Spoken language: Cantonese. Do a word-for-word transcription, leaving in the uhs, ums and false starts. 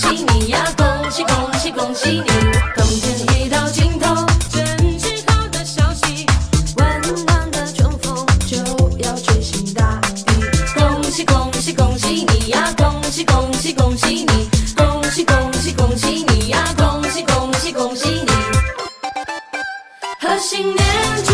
喜你呀，恭喜恭喜恭喜你！冬天已到尽头，真是好的消息，温暖的春风就要吹醒大地。恭喜恭喜恭喜你呀，恭喜恭喜恭喜你！恭喜恭喜恭喜你呀，恭喜恭喜恭喜你！贺新年！